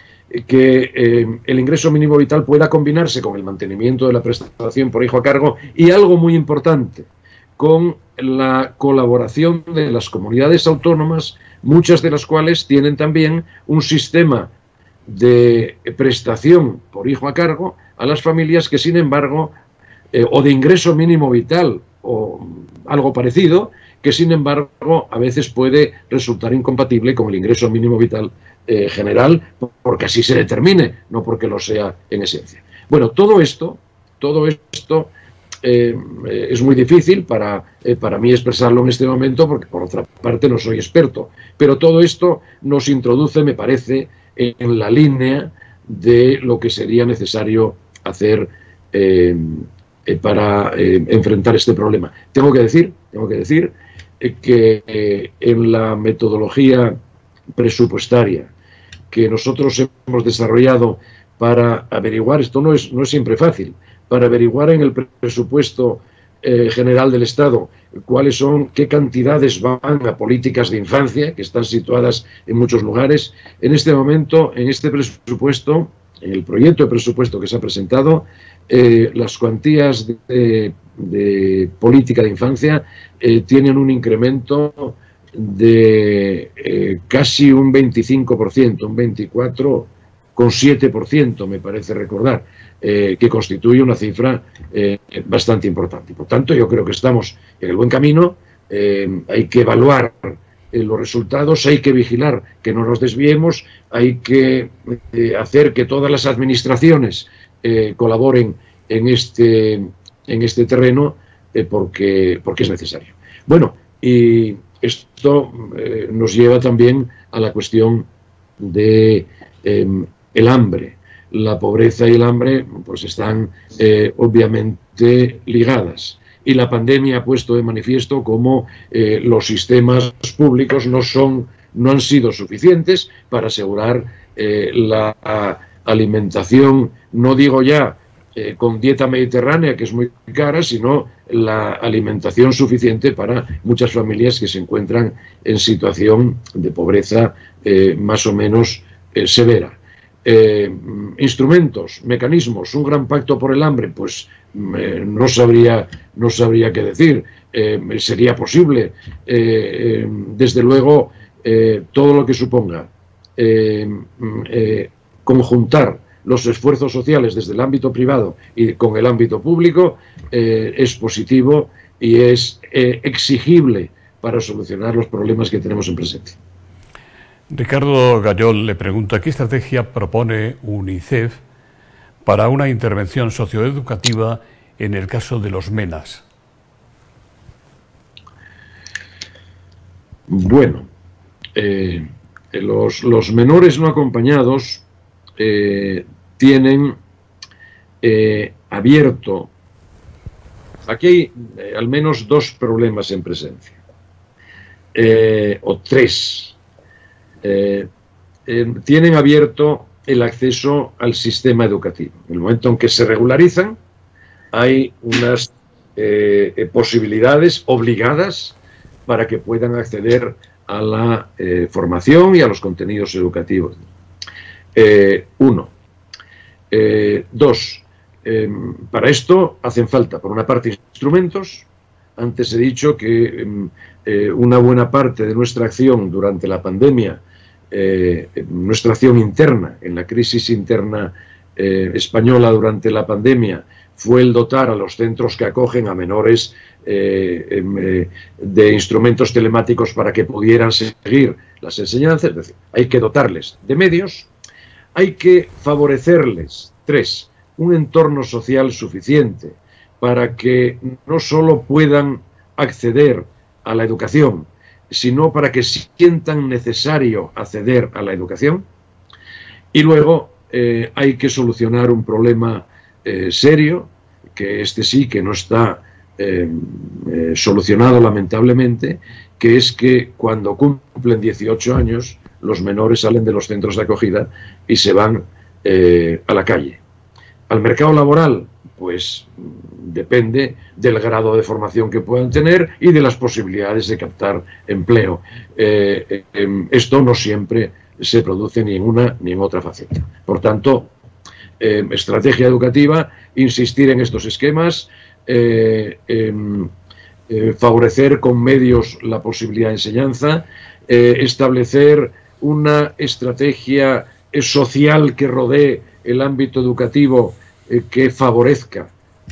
que el ingreso mínimo vital pueda combinarse con el mantenimiento de la prestación por hijo a cargo y, algo muy importante, con la colaboración de las comunidades autónomas, muchas de las cuales tienen también un sistema de prestación por hijo a cargo a las familias que, sin embargo, o de ingreso mínimo vital o algo parecido, que sin embargo a veces puede resultar incompatible con el ingreso mínimo vital general, porque así se determine, no porque lo sea en esencia. Bueno, todo esto es muy difícil para mí expresarlo en este momento, porque por otra parte no soy experto, pero todo esto nos introduce, me parece, en la línea de lo que sería necesario hacer para enfrentar este problema. Tengo que decir que en la metodología presupuestaria que nosotros hemos desarrollado para averiguar, esto no es siempre fácil, para averiguar en el presupuesto general del Estado qué cantidades van a políticas de infancia, que están situadas en muchos lugares. En este momento, en este presupuesto, en el proyecto de presupuesto que se ha presentado, las cuantías de política de infancia tienen un incremento de casi un 25%, un 24,7%, me parece recordar, que constituye una cifra bastante importante. Por tanto, yo creo que estamos en el buen camino. Hay que evaluar los resultados, hay que vigilar que no nos desviemos, hay que hacer que todas las administraciones colaboren en este terreno, porque es necesario. Bueno, y esto nos lleva también a la cuestión de el hambre. La pobreza y el hambre pues están obviamente ligadas, y la pandemia ha puesto de manifiesto cómo los sistemas públicos no han sido suficientes para asegurar la alimentación, no digo ya con dieta mediterránea, que es muy cara, sino la alimentación suficiente para muchas familias que se encuentran en situación de pobreza más o menos severa. Instrumentos, mecanismos, un gran pacto por el hambre, pues no sabría qué decir. Sería posible, desde luego, todo lo que suponga conjuntar los esfuerzos sociales desde el ámbito privado y con el ámbito público es positivo y es exigible para solucionar los problemas que tenemos en presencia. Ricardo Gayol le pregunta: ¿qué estrategia propone UNICEF para una intervención socioeducativa en el caso de los MENAs? Bueno, los menores no acompañados tienen abierto, aquí hay al menos dos problemas en presencia, o tres. tienen abierto el acceso al sistema educativo. En el momento en que se regularizan, hay unas posibilidades obligadas para que puedan acceder a la formación y a los contenidos educativos. Dos, para esto hacen falta, por una parte, instrumentos. Antes he dicho que una buena parte de nuestra acción durante la pandemia, nuestra acción interna, en la crisis interna española durante la pandemia, fue el dotar a los centros que acogen a menores de instrumentos telemáticos para que pudieran seguir las enseñanzas. Es decir, hay que dotarles de medios, hay que favorecerles, tres, un entorno social suficiente para que no solo puedan acceder a la educación, sino para que sientan necesario acceder a la educación. Y luego hay que solucionar un problema serio, que este sí que no está solucionado lamentablemente, que es que cuando cumplen 18 años los menores salen de los centros de acogida y se van a la calle. Al mercado laboral, pues depende del grado de formación que puedan tener y de las posibilidades de captar empleo. Esto no siempre se produce ni en una ni en otra faceta. Por tanto, estrategia educativa, insistir en estos esquemas, favorecer con medios la posibilidad de enseñanza, establecer una estrategia social que rodee el ámbito educativo que favorezca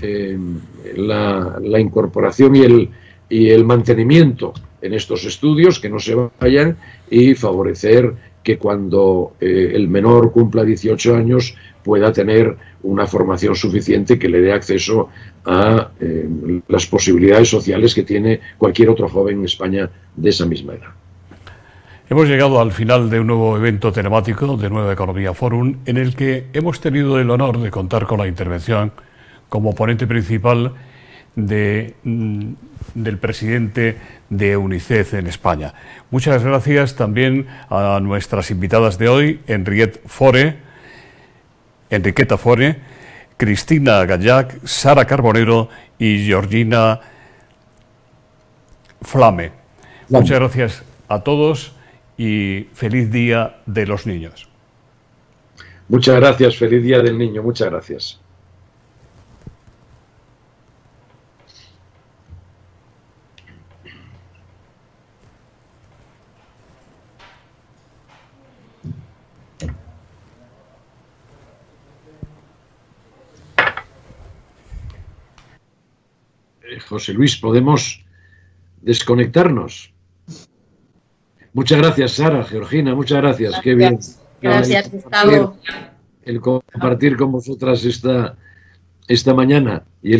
la incorporación y el mantenimiento en estos estudios, que no se vayan, y favorecer que cuando el menor cumpla 18 años pueda tener una formación suficiente que le dé acceso a las posibilidades sociales que tiene cualquier otro joven en España de esa misma edad. Hemos llegado al final de un nuevo evento telemático de Nueva Economía Forum, en el que hemos tenido el honor de contar con la intervención como ponente principal del presidente de UNICEF en España. Muchas gracias también a nuestras invitadas de hoy, Enriqueta Fore, Cristina Gallac, Sara Carbonero y Georgina Flame. Muchas gracias a todos y feliz Día de los Niños. Muchas gracias, feliz Día del Niño, muchas gracias. José Luis, ¿podemos desconectarnos? Muchas gracias, Sara, Georgina, muchas gracias. Qué bien. Gracias, Gustavo. El compartir con vosotras esta mañana. Y